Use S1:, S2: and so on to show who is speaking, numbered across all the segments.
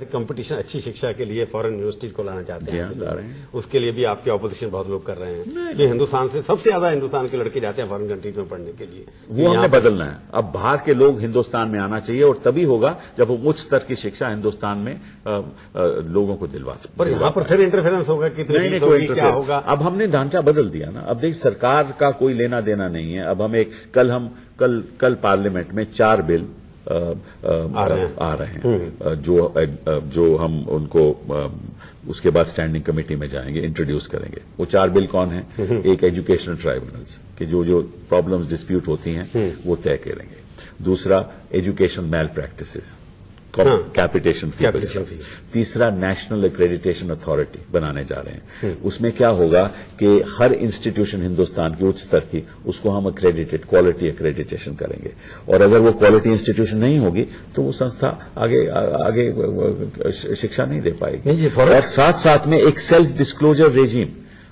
S1: Competition अच्छी शिक्षा के लिए फॉरेन यूनिवर्सिटीज को लाना चाहते हैं,
S2: ला रहे हैं।
S1: उसके लिए भी आपके ऑपोजिशन बहुत लोग कर रहे हैं कि हिंदुस्तान से सबसे ज्यादा हिंदुस्तान के लड़के जाते हैं फॉरेन कंट्रीज में पढ़ने के लिए।
S2: वो हमने बदलना है। अब बाहर के लोग हिंदुस्तान में आना चाहिए और तभी होगा जब हम उच्च स्तर की शिक्षा हिंदुस्तान में लोगों को दिलवा सकते।
S1: पर यहाँ पर फिर इंटरफेरेंस होगा कि क्या होगा।
S2: अब हमने ढांचा बदल दिया ना। अब देखिए सरकार का कोई लेना देना नहीं है। अब हम कल पार्लियामेंट में 4 बिल आ रहे हैं जो हम उनको उसके बाद स्टैंडिंग कमेटी में जाएंगे, इंट्रोड्यूस करेंगे। वो 4 बिल कौन है? एक एजुकेशनल ट्राइब्यूनल्स कि जो प्रॉब्लम्स डिस्प्यूट होती हैं वो तय करेंगे। दूसरा education malpractices, capitation fee. तीसरा नेशनल एक्रेडिटेशन अथॉरिटी बनाने जा रहे हैं। उसमें क्या होगा कि हर इंस्टीट्यूशन हिंदुस्तान की उच्च स्तर की उसको हम क्वालिटी एक्रेडिटेशन करेंगे और अगर वो क्वालिटी इंस्टीट्यूशन नहीं होगी तो वो संस्था आगे शिक्षा नहीं दे पाएगी। और साथ साथ में एक सेल्फ डिस्क्लोजर रेजिम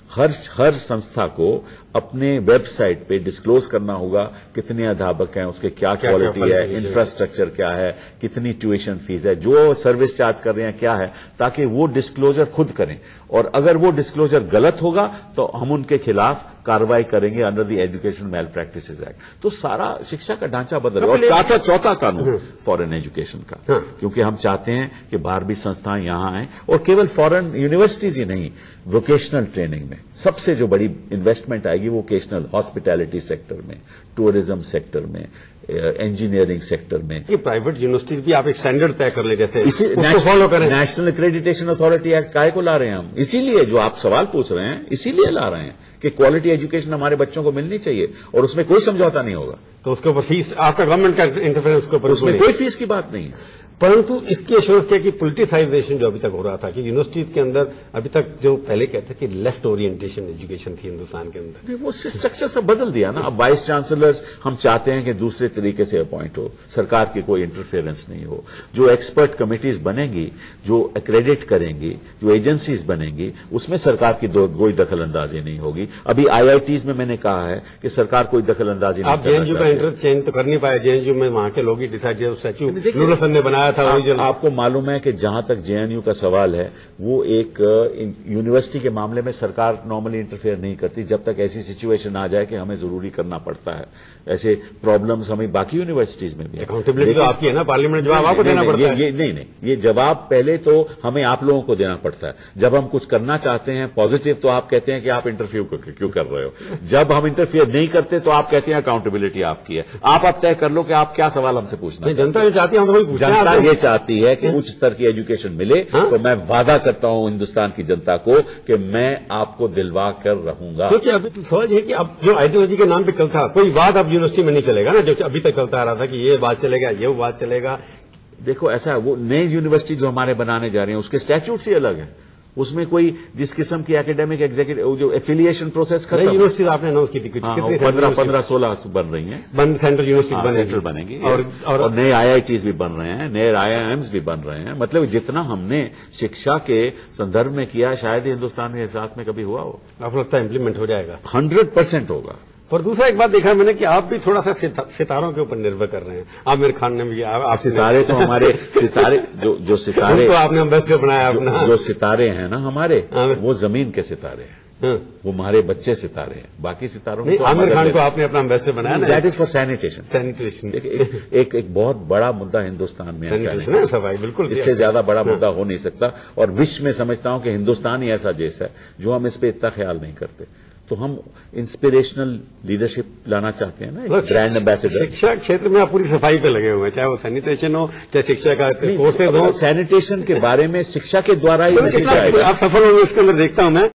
S2: हर संस्था को अपने वेबसाइट पे डिस्क्लोज करना होगा कितने अध्यापक हैं, उसके क्या क्वालिटी है, इंफ्रास्ट्रक्चर क्या है, कितनी ट्यूशन फीस है, जो सर्विस चार्ज कर रहे हैं क्या है, ताकि वो डिस्क्लोजर खुद करें। और अगर वो डिस्क्लोजर गलत होगा तो हम उनके खिलाफ कार्रवाई करेंगे under the education malpractices act. तो सारा शिक्षा का ढांचा बदल और चौथा कानून फॉरेन एजुकेशन का, क्योंकि हम चाहते हैं कि बाहरी संस्थाएं यहां आए और केवल फॉरेन यूनिवर्सिटीज ही नहीं, वोकेशनल ट्रेनिंग में सबसे जो बड़ी इन्वेस्टमेंट आएगी वोकेशनल, हॉस्पिटैलिटी सेक्टर में, टूरिज्म सेक्टर में, इंजीनियरिंग सेक्टर में।
S1: कि प्राइवेट यूनिवर्सिटी भी आप एक स्टैंडर्ड तय कर ले, जैसे फॉलो करें।
S2: नेशनल एक्रेडिटेशन अथॉरिटी एक्ट काहे को ला रहे हैं हम? इसीलिए जो आप सवाल पूछ रहे हैं इसीलिए ला रहे हैं कि क्वालिटी एजुकेशन हमारे बच्चों को मिलनी चाहिए और उसमें कोई समझौता नहीं होगा।
S1: तो उसके ऊपर फीस आपका गवर्नमेंट का इंटरफेरेंस के ऊपर
S2: उसमें कोई फीस की बात नहीं है।
S1: परंतु इसकी एश्योरेंस क्या कि पोलिटिसाइजेशन जो अभी तक हो रहा था कि यूनिवर्सिटीज के अंदर अभी तक जो पहले कहते कि लेफ्ट ओरिएंटेशन एजुकेशन थी हिंदुस्तान के अंदर,
S2: वो स्ट्रक्चर सब बदल दिया ना। अब वाइस चांसलर्स हम चाहते हैं कि दूसरे तरीके से अपॉइंट हो, सरकार की कोई इंटरफेरेंस नहीं हो। जो एक्सपर्ट कमिटीज बनेंगी, जो एक्रेडिट करेंगी, जो एजेंसीज बनेंगी, उसमें सरकार की कोई दखल अंदाजी नहीं होगी। अभी आईआईटीज में मैंने कहा है कि सरकार कोई दखल अंदाजी नहीं।
S1: आप जेएनयू का इंटर चेंज तो कर नहीं पाए, जेएनयू में वहां के लोग ही डिसाइड किया, स्टैच्यू नूर हसन ने बनाया था।
S2: आपको मालूम है कि जहां तक जेएनयू का सवाल है वो एक यूनिवर्सिटी के मामले में सरकार नॉर्मली इंटरफेयर नहीं करती जब तक ऐसी सिचुएशन आ जाए कि हमें जरूरी करना पड़ता है। ऐसे प्रॉब्लम्स हमें बाकी यूनिवर्सिटीज में भी है।
S1: अकाउंटेबिलिटी तो आपकी है ना, पार्लियामेंट जवाब आपको देना पड़ता है।
S2: नहीं, ये जवाब पहले तो हमें आप लोगों को देना पड़ता है। जब हम कुछ करना चाहते हैं पॉजिटिव तो आप कहते हैं कि आप इंटरफेयर क्यों कर रहे हो। जब हम इंटरफेयर नहीं करते तो आप कहते हैं अकाउंटेबिलिटी आपकी है। आप अब तय कर लो कि आप क्या सवाल हमसे पूछना।
S1: जनता ये चाहती है,
S2: जनता ये चाहती है कि उच्च स्तर की एजुकेशन मिले। तो मैं वादा करता हूं हिंदुस्तान की जनता को कि मैं आपको दिलवा कर रहूंगा।
S1: क्योंकि अभी तो समझ है कि अब जो आइडियोलॉजी के नाम पे कल था, कोई बात अब यूनिवर्सिटी में नहीं चलेगा ना, जो अभी तक चलता आ रहा था कि ये बात चलेगा, ये बात चलेगा।
S2: देखो ऐसा है, वो नई यूनिवर्सिटी जो हमारे बनाने जा रहे हैं उसके स्टैट्यूट ही अलग है। उसमें कोई जिस किस्म की एकेडमिक एग्जीक्यूटिव जो एफिलिएशन प्रोसेस खत्म।
S1: यूनिवर्सिटी आपने अनाउंस की थी,
S2: कितनी 15-16 बन रही हैं,
S1: सेंट्रल यूनिवर्सिटी
S2: बनेगी और नए आईआईटीज भी बन रहे हैं, नए आईआईएम्स भी बन रहे हैं। मतलब जितना हमने शिक्षा के संदर्भ में किया शायद ही हिंदुस्तान के साथ में कभी हुआ हो।
S1: आपको लगता है इम्प्लीमेंट हो जाएगा?
S2: 100% होगा।
S1: पर दूसरा एक बात देखा मैंने कि आप भी थोड़ा सा सितारों के ऊपर निर्भर कर रहे हैं। आमिर खान ने भी आप
S2: सितारे तो हमारे सितारे जो सितारे
S1: तो आपने एम्बेसडर बनाया अपना।
S2: जो सितारे हैं ना हमारे, वो जमीन के सितारे हैं, वो हमारे बच्चे सितारे हैं। बाकी सितारों
S1: को आमिर खान को आपने अपना एम्बेसडर बनाया ना।
S2: That is for sanitation. एक बहुत बड़ा मुद्दा हिंदुस्तान में है,
S1: बिल्कुल
S2: इससे ज्यादा बड़ा मुद्दा हो नहीं सकता। और विश्व में समझता हूं कि हिंदुस्तान ही ऐसा देश है जो हम इस पे इतना ख्याल नहीं करते। तो हम इंस्पिरेशनल लीडरशिप लाना चाहते हैं ना, ब्रांड एम्बेसडर।
S1: शिक्षा क्षेत्र में आप पूरी सफाई पे लगे हुए हैं, चाहे वो सैनिटेशन हो, चाहे शिक्षा का कोर्सेज हो।
S2: सैनिटेशन के बारे में शिक्षा के द्वारा ही
S1: आप सफल होंगे इसके अंदर देखता हूं मैं।